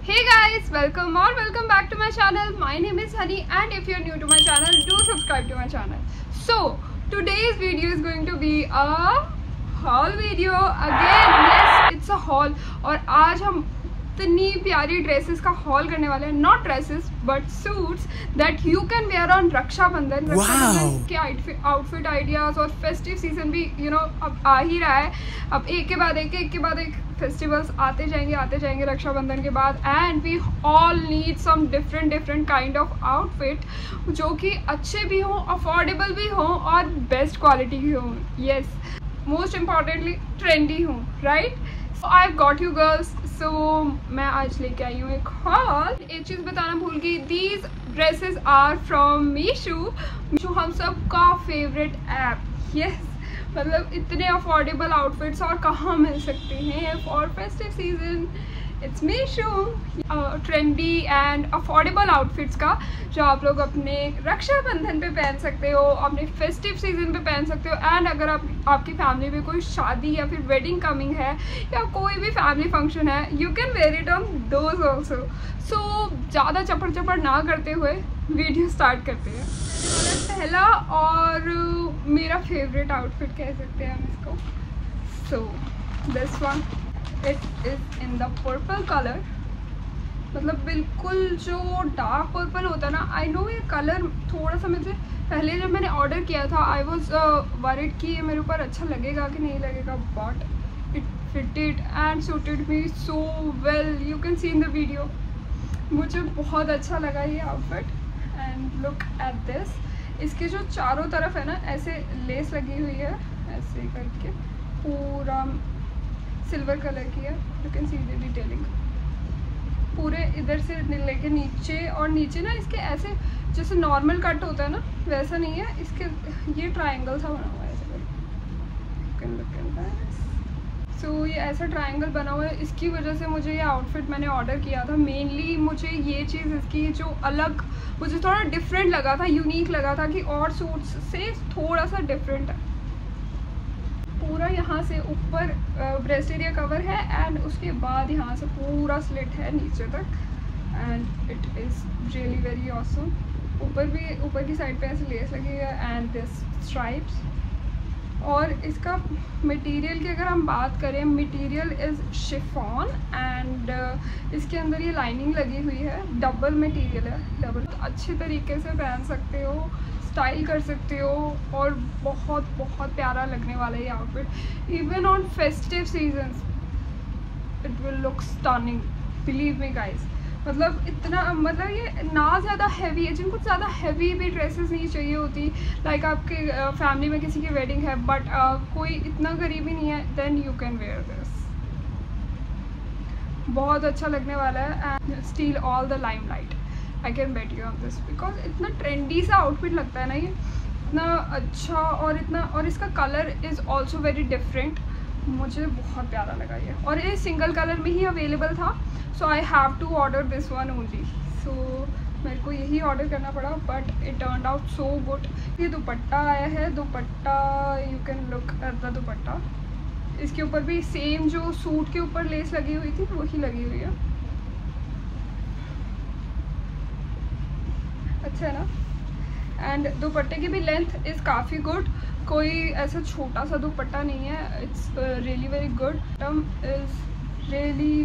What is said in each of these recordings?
Hey guys, welcome or welcome back to my channel. My name is Honey and if you're new to my channel, do subscribe to my channel. So, today's video is going to be a haul video. Again, yes, it's a haul. और आज हम इतनी प्यारी dresses का hall करने वाले हैं. Not dresses but suits that you can wear on Rakshabandhan. Rakshabandhan के आउटफिट आइडियाज और फेस्टिव सीजन भी अब आ ही रहा है. अब एक के बाद एक फेस्टिवल्स आते जाएंगे रक्षाबंधन के बाद. And we all need some different kind of outfit जो कि अच्छे भी हों, अफोर्डेबल भी हों और बेस्ट क्वालिटी की हों. येस, मोस्ट इम्पॉर्टेंटली ट्रेंडी हों. Right, I have got you girls. So मैं आज लेके आई हूँ एक हॉल. एक चीज़ बताना भूल गई, these dresses are from Meesho. Meesho हम सब का फेवरेट ऐप. यस, मतलब इतने अफोर्डेबल आउटफिट्स और कहाँ मिल सकते हैं for festive season. It's Meesho. Trendy and affordable outfits का जो आप लोग अपने रक्षाबंधन पे पहन सकते हो, अपने फेस्टिव सीजन पे पहन सकते हो. एंड अगर आपकी फैमिली में कोई शादी या फिर वेडिंग कमिंग है या कोई भी फैमिली फंक्शन है, you can wear it on those also. So ज़्यादा चपड़ ना करते हुए वीडियो स्टार्ट करते हैं. पहला और मेरा फेवरेट आउटफिट कह सकते हैं हम इसको. So this one, it is in the purple colour. मतलब बिल्कुल जो डार्क पर्पल होता है ना. आई नो ये कलर थोड़ा सा मुझे पहले जब मैंने ऑर्डर किया था आई वॉज वरीड कि ये मेरे ऊपर अच्छा लगेगा कि नहीं लगेगा. But it fitted and suited me so well. You can see in the video. मुझे बहुत अच्छा लगा ये outfit. And look at this. इसके जो चारों तरफ है ना ऐसे लेस लगी हुई है, ऐसे करके पूरा सिल्वर कलर की है. You can see the detailing पूरे इधर से लेके नीचे. और नीचे ना इसके ऐसे जैसे नॉर्मल कट होता है ना वैसा नहीं है. इसके ये ट्रायंगल सा बना हुआ है ऐसे करके. सो ये ऐसा ट्रायंगल बना हुआ है. इसकी वजह से मुझे ये आउटफिट मैंने ऑर्डर किया था. मेनली मुझे ये चीज़ इसकी जो अलग मुझे थोड़ा डिफरेंट लगा था, यूनिक लगा था कि और सूट्स से थोड़ा सा डिफरेंट है. पूरा यहाँ से ऊपर ब्रेस्ट एरिया कवर है एंड उसके बाद यहाँ से पूरा स्लिट है नीचे तक. And it is really very awesome. ऊपर की साइड पे ऐसे लेस लगी है एंड दिस स्ट्राइप्स. और इसका मटेरियल की अगर हम बात करें, मटेरियल इज़ शिफॉन एंड इसके अंदर ये लाइनिंग लगी हुई है. डबल मटेरियल है, डबल. अच्छे तरीके से पहन सकते हो, स्टाइल कर सकते हो और बहुत प्यारा लगने वाला है ये outfit. Even on festive seasons it will look stunning, believe me guys. मतलब इतना, मतलब ये ना ज़्यादा हैवी है. जिनको ज़्यादा हैवी भी ड्रेसेस नहीं चाहिए होती, लाइक आपके फैमिली में किसी की वेडिंग है बट कोई इतना गरीब ही नहीं है, then you can wear this. बहुत अच्छा लगने वाला है and steal all the limelight. I can bet you on this because इतना ट्रेंडी सा आउटफिट लगता है ना ये, इतना अच्छा. और इसका colour is also very different. मुझे बहुत प्यारा लगा ये. और ये सिंगल कलर में ही अवेलेबल था. So I have to order this one only. So मेरे को यही ऑर्डर करना पड़ा but it turned out so good. ये दुपट्टा आया है. Dupatta, you can look at the dupatta. इसके ऊपर भी सेम जो सूट के ऊपर लेस लगी हुई थी वही लगी हुई है. अच्छा है ना. एंड दुपट्टे की भी लेंथ इज़ काफ़ी गुड. कोई ऐसा छोटा सा दुपट्टा नहीं है. It's really very good. Term is really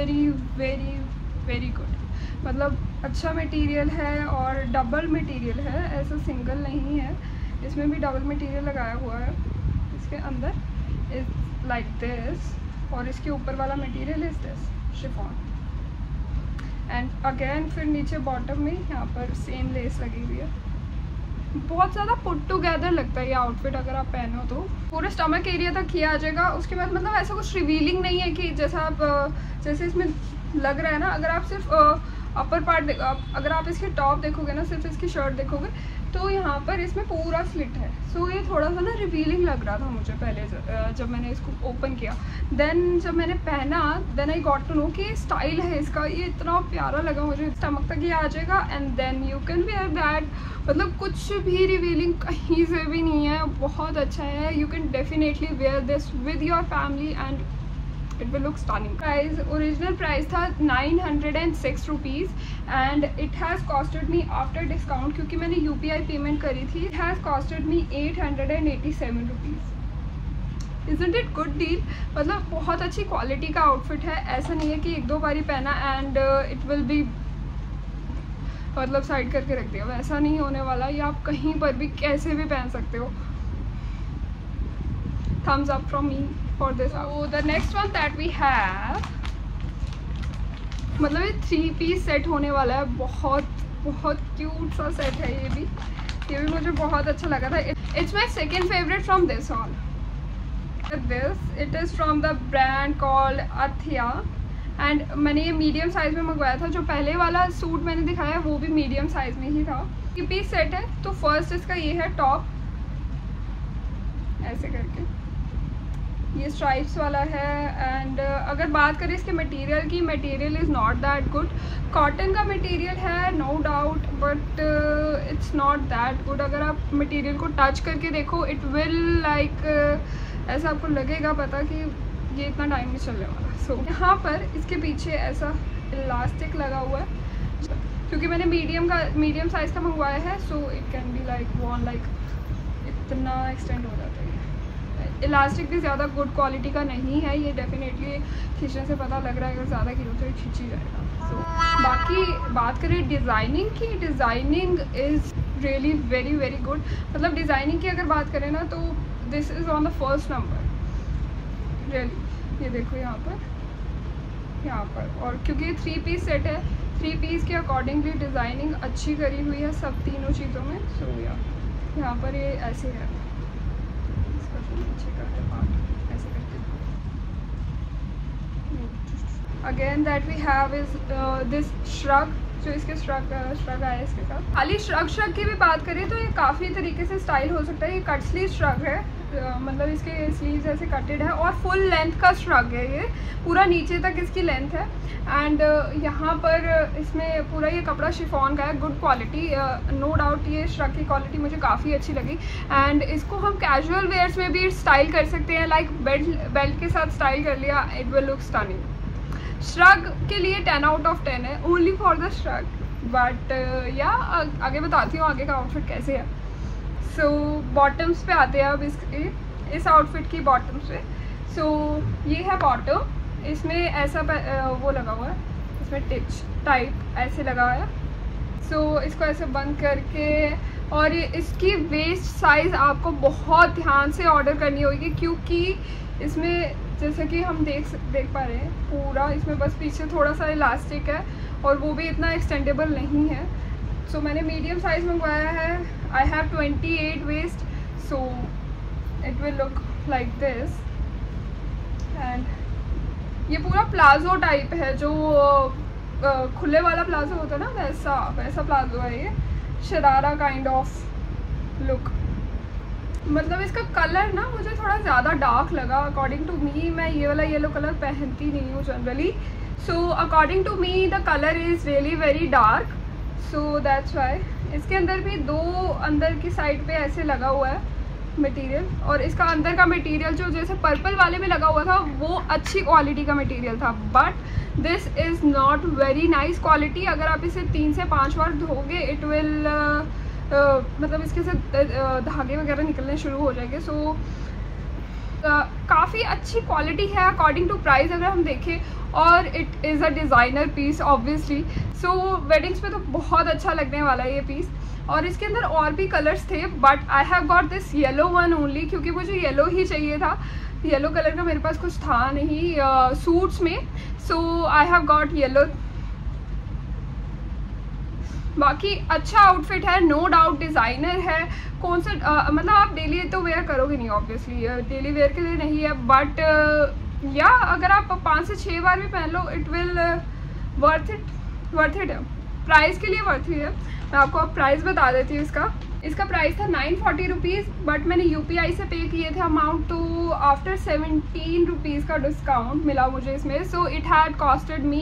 very good. मतलब अच्छा मटेरियल है और डबल मटेरियल है, ऐसा सिंगल नहीं है. इसमें भी डबल मटेरियल लगाया हुआ है. इसके अंदर इज़ लाइक दिस और इसके ऊपर वाला material is this chiffon. And again फिर नीचे बॉटम में यहाँ पर सेम लेस लगी हुई है. बहुत ज़्यादा पुट टुगेदर लगता है ये आउटफिट अगर आप पहनो तो. पूरे स्टमक एरिया तक किया आ जाएगा. उसके बाद मतलब ऐसा कुछ रिवीलिंग नहीं है कि जैसे इसमें लग रहा है ना. अगर आप सिर्फ अपर पार्ट अगर आप इसके टॉप देखोगे ना, सिर्फ इसकी शर्ट देखोगे तो यहाँ पर इसमें पूरा स्लिट है. सो ये थोड़ा सा ना रिवीलिंग लग रहा था मुझे पहले जब मैंने इसको ओपन किया. देन जब मैंने पहना then I got to know कि स्टाइल है इसका. ये इतना प्यारा लगा मुझे. स्टमक तक ये आ जाएगा and then you can wear that. मतलब कुछ भी रिवीलिंग कहीं से भी नहीं है. बहुत अच्छा है. You can definitely wear this with your family and it will look stunning. Price, original price था 906 rupees and it has costed me after discount, क्योंकि मैंने UPI पेमेंट करी थी, it has costed me 887 rupees. Isn't it good deal? मतलब बहुत अच्छी quality का outfit है, ऐसा नहीं है कि एक दो बारी पहना एंड इट विल बी मतलब साइड करके रख दिया, वैसा नहीं होने वाला। ये आप कहीं पर भी कैसे भी पहन सकते हो। thumbs up from me for this. So the next one that we have, मतलब ये 3 पीस सेट होने वाला है, बहुत बहुत क्यूट सा सेट है ये भी मुझे बहुत अच्छा लगा था। It's my second favorite from this haul. It is from the brand called Athia and मैंने ये मीडियम साइज़ में मंगवाया था। जो पहले वाला सूट मैंने दिखाया है वो भी मीडियम साइज़ में ही था। 3 पीस सेट है। तो फर्स्ट इसका ये है टॉप, ऐसे करके ये स्ट्राइप्स वाला है एंड अगर बात करें इसके मटेरियल की, material is not that good. Cotton का मटेरियल है no doubt, but it's not that good. अगर आप मटेरियल को टच करके देखो इट विल लाइक ऐसा आपको लगेगा पता कि ये इतना टाइम नहीं चलने वाला। सो यहाँ पर इसके पीछे ऐसा इलास्टिक लगा हुआ है, क्योंकि मैंने मीडियम साइज़ का मंगवाया है, so it can be like one like इतना एक्सटेंड हो जाता है। इलास्टिक भी ज़्यादा गुड क्वालिटी का नहीं है, ये डेफिनेटली खींचने से पता लग रहा है, अगर ज़्यादा खींचो तो ये खींच ही जाएगा। सो बाकी बात करें डिज़ाइनिंग की, designing is really very very good. मतलब डिज़ाइनिंग की अगर बात करें ना तो this is on the first number really. ये देखो यहाँ पर और क्योंकि ये 3 पीस सेट है, 3 पीस के अकॉर्डिंगली डिज़ाइनिंग अच्छी करी हुई है सब तीनों चीज़ों में। सो यहाँ पर ये ऐसे है, इसका जो नीचे का है पार्ट ऐसे करके। Again that we have is this shrug, जो इसके श्रग आया इसके साथ। खाली श्रग की भी बात करें तो ये काफ़ी तरीके से स्टाइल हो सकता है। ये कट स्लीव श्रग है, मतलब इसके स्लीव्स ऐसे कटेड है और फुल लेंथ का श्रग है, ये पूरा नीचे तक इसकी लेंथ है एंड यहाँ पर इसमें पूरा ये कपड़ा शिफॉन का है, गुड क्वालिटी नो डाउट। ये श्रग की क्वालिटी मुझे काफ़ी अच्छी लगी एंड इसको हम कैजुअल वेयर्स में भी स्टाइल कर सकते हैं, लाइक बेल्ट के साथ स्टाइल कर लिया, it will look stunning. Shrug के लिए 10 आउट ऑफ 10 है, only for the shrug. But yeah आगे बताती हूँ आगे का आउटफिट कैसे है। सो बॉटम्स पे आते हैं अब इस आउटफिट की बॉटम्स पे। सो ये है बॉटम, इसमें ऐसा वो लगा हुआ है, इसमें टिच टाइप ऐसे लगा हुआ है। सो इसको ऐसे बंद करके और इसकी वेस्ट साइज़ आपको बहुत ध्यान से ऑर्डर करनी होगी, क्योंकि इसमें जैसे कि हम देख पा रहे हैं पूरा इसमें बस पीछे थोड़ा सा इलास्टिक है और वो भी इतना एक्सटेंडेबल नहीं है। सो मैंने मीडियम साइज़ मंगवाया है, I have 28 waist, so it will look like this and ये पूरा प्लाजो टाइप है, जो खुले वाला प्लाजो होता है ना, वैसा प्लाजो है ये, शरारा काइंड ऑफ लुक। मतलब इसका कलर ना मुझे थोड़ा ज़्यादा डार्क लगा अकॉर्डिंग टू मी। मैं ये वाला येलो कलर पहनती नहीं हूँ generally, so according to me the colour is really very dark, so that's why. इसके अंदर भी 2 अंदर की साइड पे ऐसे लगा हुआ है मटेरियल, और इसका अंदर का मटेरियल जो जैसे पर्पल वाले में लगा हुआ था वो अच्छी क्वालिटी का मटेरियल था, but this is not very nice quality. अगर आप इसे 3 से 5 बार धोगे इट विल मतलब इसके से धागे वगैरह निकलने शुरू हो जाएंगे। सो काफ़ी अच्छी क्वालिटी है अकॉर्डिंग टू प्राइस अगर हम देखें, और it is a designer piece obviously. So weddings पे तो बहुत अच्छा लगने वाला है ये पीस। और इसके अंदर और भी कलर्स थे, but I have got this yellow one only, क्योंकि मुझे येलो ही चाहिए था। येलो कलर का मेरे पास कुछ था नहीं सूट्स में, so I have got yellow. बाकी अच्छा आउटफिट है नो डाउट, डिज़ाइनर है। कौन सा मतलब आप डेली तो वेयर करोगे नहीं ऑब्वियसली, डेली वेयर के लिए नहीं है, बट या अगर आप 5 से 6 बार भी पहन लो इट विल वर्थ इट है, प्राइस के लिए वर्थ इट है। मैं आपको अब प्राइस बता देती हूँ इसका प्राइस था 940 रुपीज़, बट मैंने UPI से पे किए थे अमाउंट, तो आफ्टर 17 रुपीज़ का डिस्काउंट मिला मुझे इसमें, so it had costed me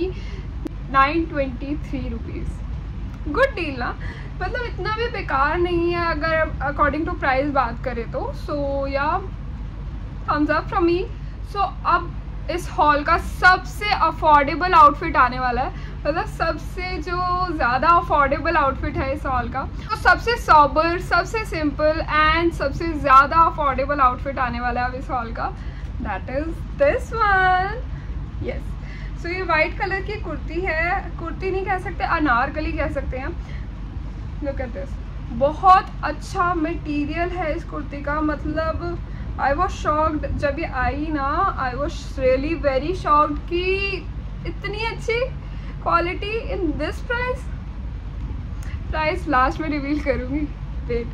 923 rupees. Good deal ना, मतलब इतना भी बेकार नहीं है अगर अकॉर्डिंग टू प्राइस बात करें तो। So yeah thumbs up from me. So अब इस हॉल का सबसे अफोर्डेबल आउटफिट आने वाला है, मतलब सबसे जो ज़्यादा अफोर्डेबल आउटफिट है इस हॉल का। तो सबसे सॉबर, सबसे सिंपल एंड सबसे ज़्यादा अफोर्डेबल आउटफिट आने वाला है अब इस हॉल का, that is this one. Yes, so ये वाइट कलर की कुर्ती है, कुर्ती नहीं कह सकते, अनारकली कह सकते हैं। लुक एट दिस, बहुत अच्छा मटेरियल है इस कुर्ती का, मतलब आई वॉज शॉक्ड जब ये आई ना, I was really very shocked कि इतनी अच्छी quality in this price. Price last में रिवील करूँगी, वेट।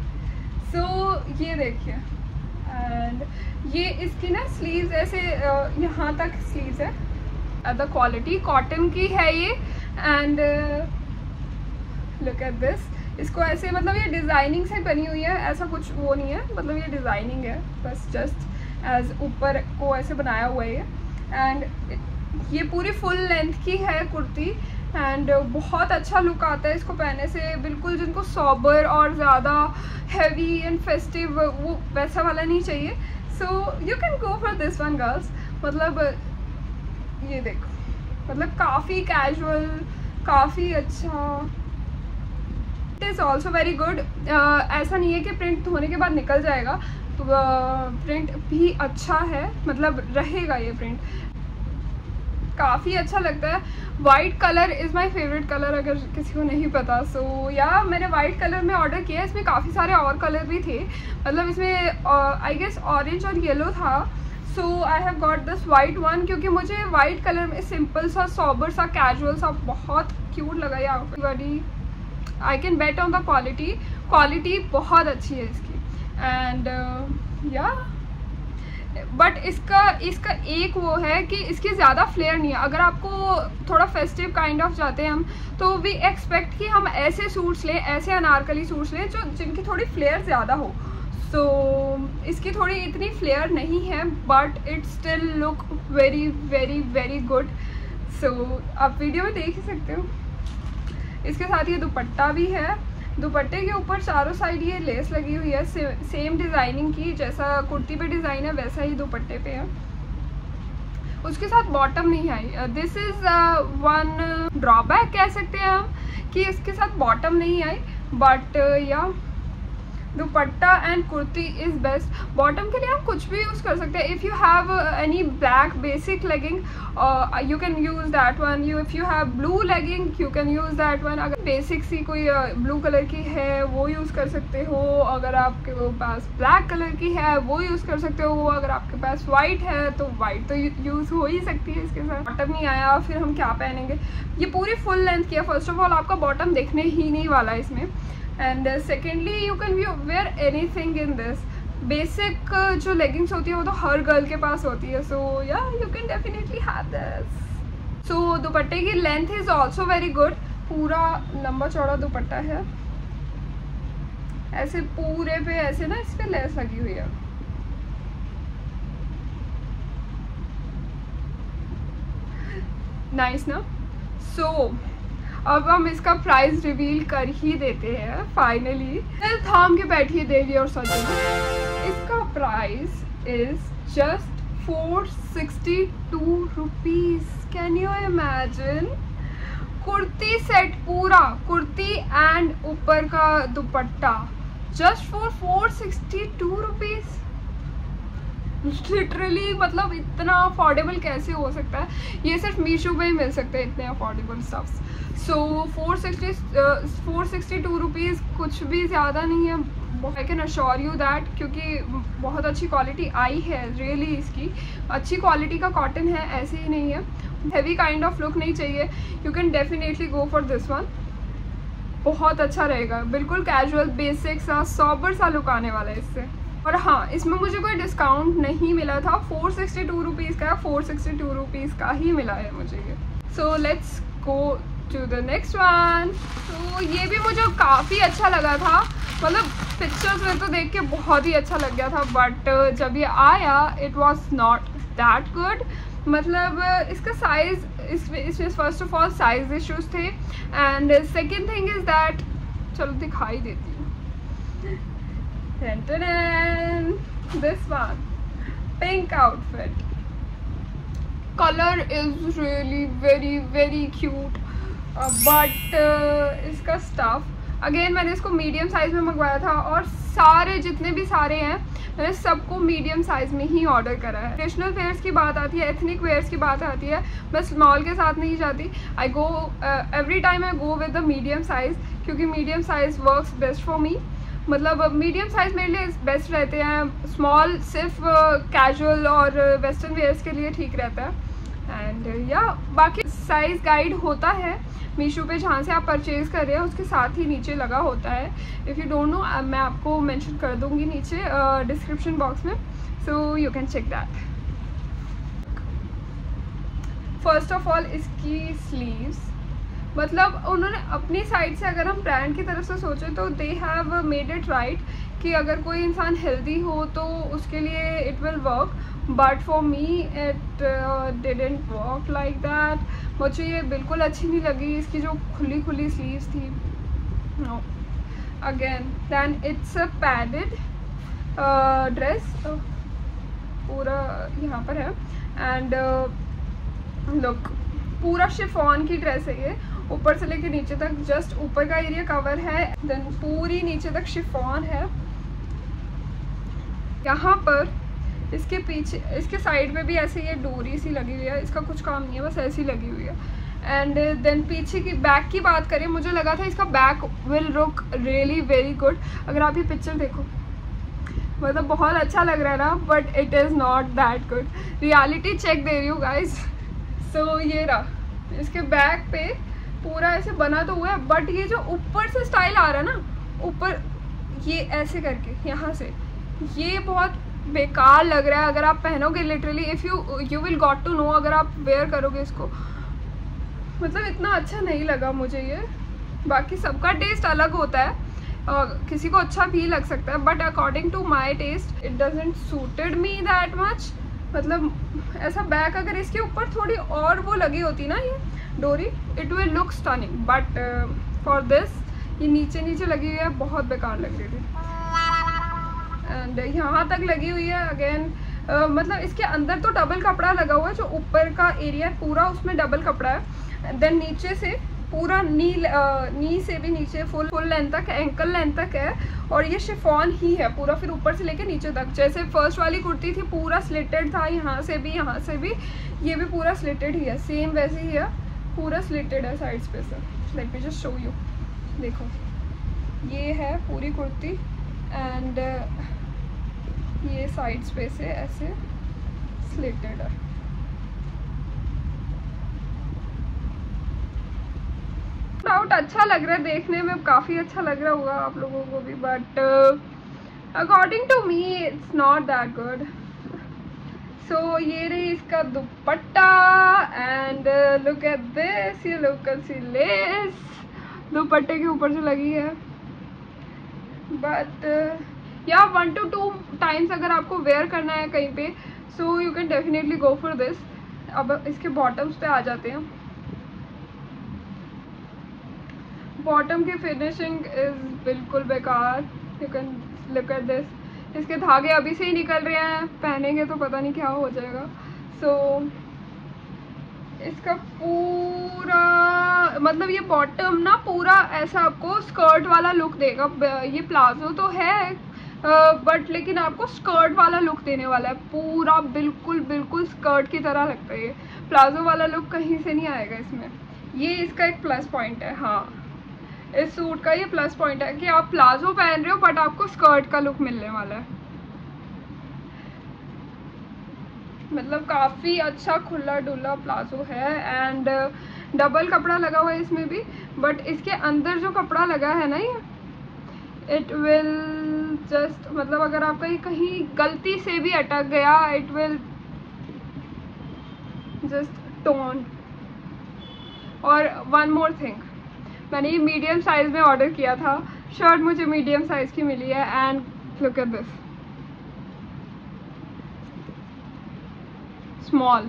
सो ये देखिए, एंड ये इसकी ना स्लीव्स ऐसे यहाँ तक स्लीव्स है, द क्वालिटी कॉटन की है ये। एंड लुक एट दिस, इसको ऐसे मतलब ये डिज़ाइनिंग से बनी हुई है, ऐसा कुछ वो नहीं है, मतलब ये डिज़ाइनिंग है बस, जस्ट एज ऊपर को ऐसे बनाया हुआ है ये। एंड ये पूरी फुल लेंथ की है कुर्ती, एंड बहुत अच्छा लुक आता है इसको पहनने से। बिल्कुल जिनको सॉबर और ज़्यादा हैवी एंड फेस्टिव वो वैसा वाला नहीं चाहिए, so you can go for this one girls. मतलब ये देखो, मतलब काफ़ी कैजुअल, काफ़ी अच्छा, it is also very good. ऐसा नहीं है कि प्रिंट धोने के बाद निकल जाएगा, तो प्रिंट भी अच्छा है, मतलब रहेगा ये प्रिंट, काफ़ी अच्छा लगता है। White colour is my favourite colour, अगर किसी को नहीं पता। सो या मैंने वाइट कलर में ऑर्डर किया, इसमें काफ़ी सारे और कलर भी थे, मतलब इसमें आई गेस ऑरेंज और येलो था। So I have got this white one, क्योंकि मुझे वाइट कलर में सिंपल सा, सॉबर सा, कैजुअल सा बहुत क्यूट लगा ये outfit. I can bet on the quality, quality बहुत अच्छी है इसकी। एंड या बट इसका एक वो है कि इसकी ज़्यादा फ्लेयर नहीं है। अगर आपको थोड़ा फेस्टिव काइंड ऑफ जाते हैं हम, तो वी एक्सपेक्ट कि हम ऐसे सूट्स लें, ऐसे अनारकली सूट्स लें जो जिनकी थोड़ी फ्लेयर ज़्यादा हो। सो इसकी थोड़ी इतनी फ्लेयर नहीं है, but it still look very very very good. So आप वीडियो में देख ही सकते हो। इसके साथ ये दुपट्टा भी है, दुपट्टे के ऊपर चारों साइड ये लेस लगी हुई है, सेम डिज़ाइनिंग की, जैसा कुर्ती पे डिज़ाइन है वैसा ही दुपट्टे पे है। उसके साथ बॉटम नहीं आई, दिस इज़ वन ड्रॉबैक कह सकते हैं हम कि इसके साथ बॉटम नहीं आई, but yeah dupatta and kurti is best. Bottom के लिए आप कुछ भी यूज़ कर सकते हैं। If you have any black basic legging you can use that one, if you have blue legging you can use that one. अगर बेसिक सी कोई ब्लू कलर की है वो यूज़ कर सकते हो, अगर आपके पास ब्लैक कलर की है वो यूज़ कर सकते हो, अगर आपके पास वाइट है तो वाइट तो यूज़ हो ही सकती है। इसके साथ बॉटम नहीं आया, फिर हम क्या पहनेंगे। ये पूरी फुल लेंथ की है, फर्स्ट ऑफ ऑल आपका बॉटम देखने ही नहीं वाला है इसमें, and secondly you can wear anything in this. Basic जो लेगिंग्स होती है वो तो हर गर्ल के पास होती है, so yeah you can definitely have this. So दुपट्टे की length is also very good, पूरा लंबा चौड़ा दुपट्टा है, ऐसे पूरे पे ऐसे ना इस पे लेस लगी हुई है। नाइस ना। सो अब हम इसका प्राइस रिवील कर ही देते हैं फाइनली। थाम के बैठिए देवी और सज्जनों, इसका price is just 462 rupees. Can you imagine? Kurti set पूरा, कुर्ती एंड ऊपर का dupatta just for 462 rupees. Literally मतलब इतना अफोर्डेबल कैसे हो सकता है? ये सिर्फ मीशो पे ही मिल सकते हैं इतने अफोर्डेबल स्टफ्स। सो 462 रुपीज़ कुछ भी ज़्यादा नहीं है, I can assure you that, क्योंकि बहुत अच्छी क्वालिटी आई है रियली। इसकी अच्छी क्वालिटी का कॉटन है, ऐसे ही नहीं है, हैवी काइंड ऑफ लुक नहीं चाहिए, you can definitely go for this one. बहुत अच्छा रहेगा, बिल्कुल कैजुअल बेसिक सा सॉबर सा लुक आने वाला है इससे। और हाँ, इसमें मुझे कोई डिस्काउंट नहीं मिला था, 462 रुपीज़ का, 462 रुपीज़ का ही मिला है मुझे ये। So let's go to the next one. तो ये भी मुझे काफ़ी अच्छा लगा था, मतलब पिक्चर्स में तो देख के बहुत ही अच्छा लग गया था, बट जब ये आया it was not that good. मतलब इसका साइज़, इसमें first of all size issues थे, and second thing is that, चलो दिखाई देती हूँ, this one pink outfit, colour is really very very cute, but इसका स्टफ अगेन मैंने इसको मीडियम साइज़ में मंगवाया था, और सारे जितने भी सारे हैं मैंने सबको मीडियम साइज़ में ही ऑर्डर करा है। ट्रेडिशनल वेयर्स की बात आती है, एथनिक वेयर्स की बात आती है, मैं स्मॉल के साथ नहीं जाती। I go every time I go with the medium size, क्योंकि medium size works best for me. मतलब मीडियम साइज़ मेरे लिए बेस्ट रहते हैं, स्मॉल सिर्फ कैजुअल और वेस्टर्न वेयर्स के लिए ठीक रहता है। एंड या बाकी साइज़ गाइड होता है मीशो पे, जहाँ से आप परचेज़ कर रहे हैं उसके साथ ही नीचे लगा होता है। इफ़ यू डोंट नो मैं आपको मेंशन कर दूँगी नीचे डिस्क्रिप्शन बॉक्स में, so you can check that. First of all इसकी स्लीव्स, मतलब उन्होंने अपनी साइड से, अगर हम ब्रांड की तरफ से सोचें तो they have made it right कि अगर कोई इंसान हेल्दी हो तो उसके लिए it will work, but for me it didn't work like that. मुझे ये बिल्कुल अच्छी नहीं लगी, इसकी जो खुली खुली स्लीव्स थी। No again then it's a padded dress, पूरा यहाँ पर है। एंड लुक, पूरा शिफॉन की ड्रेस है ये, ऊपर से लेके नीचे तक, जस्ट ऊपर का एरिया कवर है, देन पूरी नीचे तक शिफॉन है। यहाँ पर इसके पीछे, इसके साइड में भी ऐसे ये डोरी सी लगी हुई है, इसका कुछ काम नहीं है, बस ऐसी लगी हुई है। एंड देन पीछे की बैक की बात करें, मुझे लगा था इसका back will look really very good. अगर आप ये पिक्चर देखो, मतलब बहुत अच्छा लग रहा है ना, but it is not that good. Reality check दे रही हूँ गाइज। सो ये रहा, इसके बैक पे पूरा ऐसे बना तो हुआ है, बट ये जो ऊपर से स्टाइल आ रहा है ना, ऊपर ये ऐसे करके यहाँ से, ये बहुत बेकार लग रहा है अगर आप पहनोगे literally. If you will got to know अगर आप वेयर करोगे इसको, मतलब इतना अच्छा नहीं लगा मुझे ये। बाकी सबका टेस्ट अलग होता है, किसी को अच्छा भी लग सकता है, but according to my taste it doesn't suited me that much. मतलब ऐसा बैक अगर इसके ऊपर थोड़ी और वो लगी होती ना ये डोरी, it will look stunning, but for this ये नीचे नीचे लगी हुई है, बहुत बेकार लग रही थी। एंड यहाँ तक लगी हुई है अगेन, मतलब इसके अंदर तो डबल कपड़ा लगा हुआ है, जो ऊपर का एरिया है पूरा उसमें डबल कपड़ा है। देन नीचे से पूरा नी से भी नीचे फुल लेंथ तक, एंकल लेंथ तक है, और ये शिफॉन ही है पूरा, फिर ऊपर से लेके नीचे तक। जैसे फर्स्ट वाली कुर्ती थी पूरा स्लिटेड था, यहाँ से भी ये भी पूरा स्लिटेड ही है, सेम वैसे ही है, पूरा स्लिटेड है साइड्स पे से। Let me just show you, देखो ये है पूरी कुर्ती, एंड ये साइड्स पे से ऐसे स्लिटेड है। डाउट अच्छा लग रहा है देखने में, काफ़ी अच्छा लग रहा होगा आप लोगों को भी, but according to me it's not that good. So ये रही इसका dupatta, and look at this, ये लोकल सी लेस दुपट्टे के ऊपर जो लगी है। बट या 1 to 2 टाइम्स अगर आपको वेयर करना है कहीं पे, so you can definitely go for this. अब इसके बॉटम्स पे आ जाते हैं। बॉटम की फिनिशिंग इज़ बिल्कुल बेकार, you can look at this. इसके धागे अभी से ही निकल रहे हैं, पहनेंगे तो पता नहीं क्या हो जाएगा। सो इसका पूरा मतलब ये बॉटम ना पूरा ऐसा आपको स्कर्ट वाला लुक देगा। ये प्लाजो तो है बट लेकिन आपको स्कर्ट वाला लुक देने वाला है, पूरा बिल्कुल स्कर्ट की तरह लगता है। ये प्लाजो वाला लुक कहीं से नहीं आएगा इसमें, ये इसका एक प्लस पॉइंट है। हाँ, इस सूट का ये प्लस पॉइंट है कि आप प्लाजो पहन रहे हो बट आपको स्कर्ट का लुक मिलने वाला है। मतलब काफ़ी अच्छा खुला डुला प्लाजो है, एंड डबल कपड़ा लगा हुआ है इसमें भी, बट इसके अंदर जो कपड़ा लगा है ना ये, इट विल जस्ट मतलब अगर आपका ये कहीं गलती से भी अटक गया, इट विल जस्ट टोन। और वन मोर थिंग, मैंने ये मीडियम साइज़ में ऑर्डर किया था, शर्ट मुझे मीडियम साइज़ की मिली है, and look at this, small.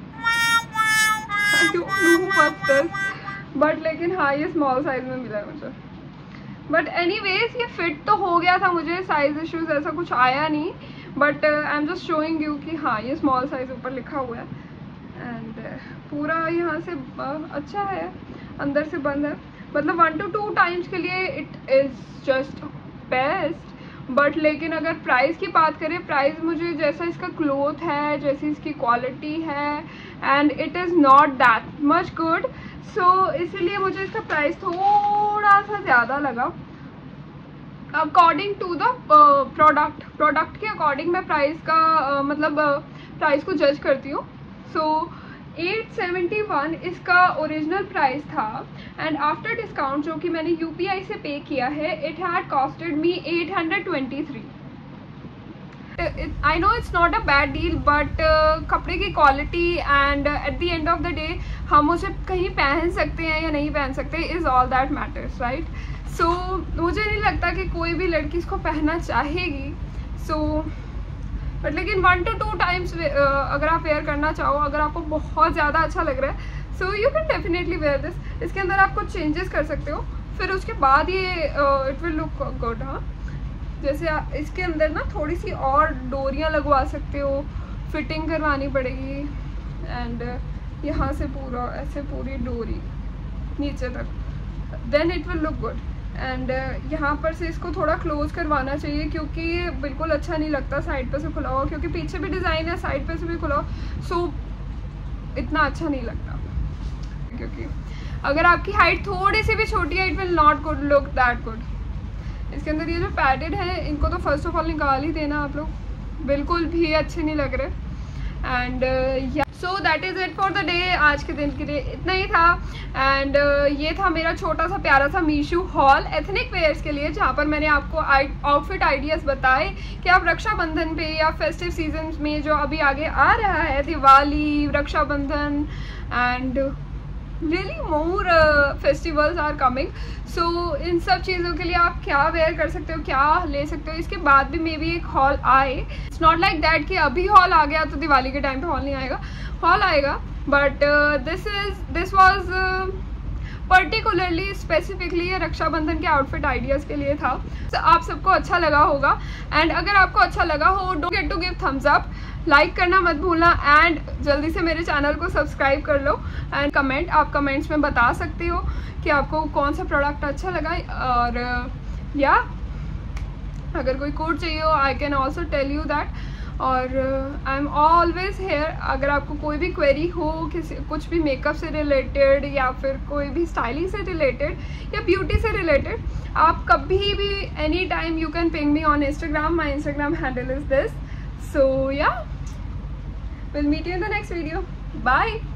I don't know what's this, but लेकिन हाँ ये स्मॉल साइज़ में मिला है मुझे। बट एनीवेज ये फिट तो हो गया था मुझे, साइज़ इश्यूज ऐसा कुछ आया नहीं, but I am just showing you कि हाँ ये स्मॉल साइज़ ऊपर लिखा हुआ है। एंड पूरा यहाँ से अच्छा है, अंदर से बंद है, मतलब 1 to 2 टाइम्स के लिए it is just best. But लेकिन अगर प्राइस की बात करें, प्राइस मुझे जैसा इसका क्लोथ है, जैसी इसकी क्वालिटी है, and it is not that much good, so इसीलिए मुझे इसका प्राइस थोड़ा सा ज़्यादा लगा। अकॉर्डिंग टू द प्रोडक्ट के अकॉर्डिंग मैं प्राइस का मतलब प्राइस को जज करती हूँ। सो 871 इसका ओरिजिनल प्राइस था, एंड आफ्टर डिस्काउंट जो कि मैंने UPI से पे किया है, it had costed me 823। I know it's not a bad deal, but कपड़े की quality and at the end of the day हम उसे कहीं पहन सकते हैं या नहीं पहन सकते is all that matters, right. So मुझे नहीं लगता कि कोई भी लड़की इसको पहनना चाहेगी। सो बट लेकिन 1 to 2 टाइम्स अगर आप वेयर करना चाहो, अगर आपको बहुत ज़्यादा अच्छा लग रहा है, so you can definitely wear this. इसके अंदर आप कुछ चेंजेस कर सकते हो, फिर उसके बाद ये इट विल लुक गुड। हाँ, जैसे इसके अंदर ना थोड़ी सी और डोरियाँ लगवा सकते हो, फिटिंग करवानी पड़ेगी, एंड यहाँ से पूरा ऐसे पूरी डोरी नीचे तक, then it will look good. And यहाँ पर से इसको थोड़ा क्लोज करवाना चाहिए, क्योंकि बिल्कुल अच्छा नहीं लगता साइड पे से खुला हुआ, क्योंकि पीछे भी डिज़ाइन है, साइड पे से भी खुला हुआ, सो इतना अच्छा नहीं लगता। क्योंकि अगर आपकी हाइट थोड़ी सी भी छोटी है, it will not good look that good. इसके अंदर ये जो पैडेड है, इनको तो फर्स्ट ऑफ ऑल निकाल ही देना आप लोग, बिल्कुल भी अच्छे नहीं लग रहे। And so that is it for the day. आज के दिन के लिए इतना ही था, एंड ये था मेरा छोटा सा प्यारा सा मीशो हॉल एथनिक वेयर्स के लिए, जहाँ पर मैंने आपको आउटफिट आइडियाज़ बताए कि आप रक्षाबंधन पे या फेस्टिव सीजन में जो अभी आगे आ रहा है, Diwali, Rakshabandhan and really more festivals are coming, so इन सब चीज़ों के लिए आप क्या वेयर कर सकते हो, क्या ले सकते हो। इसके बाद भी मे बी एक हॉल आए, इट्स नॉट लाइक दैट कि अभी हॉल आ गया तो दिवाली के टाइम पे हॉल नहीं आएगा, हॉल आएगा, but this was particularly specifically ये रक्षाबंधन के आउटफिट आइडियाज़ के लिए था। तो आप सबको अच्छा लगा होगा, एंड अगर आपको अच्छा लगा हो, don't forget to give thumbs up, like करना मत भूलना, एंड जल्दी से मेरे चैनल को सब्सक्राइब कर लो, एंड कमेंट, आप कमेंट्स में बता सकते हो कि आपको कौन सा प्रोडक्ट अच्छा लगा, और या अगर कोई कोड चाहिए हो, I can also tell you that, और आई एम ऑलवेज हेयर। अगर आपको कोई भी क्वेरी हो, किसी कुछ भी मेकअप से रिलेटेड या फिर कोई भी स्टाइलिंग से रिलेटेड या ब्यूटी से रिलेटेड, आप कभी भी any time you can ping me on Instagram. My Instagram handle is this, so yeah will meet you in the next video, bye.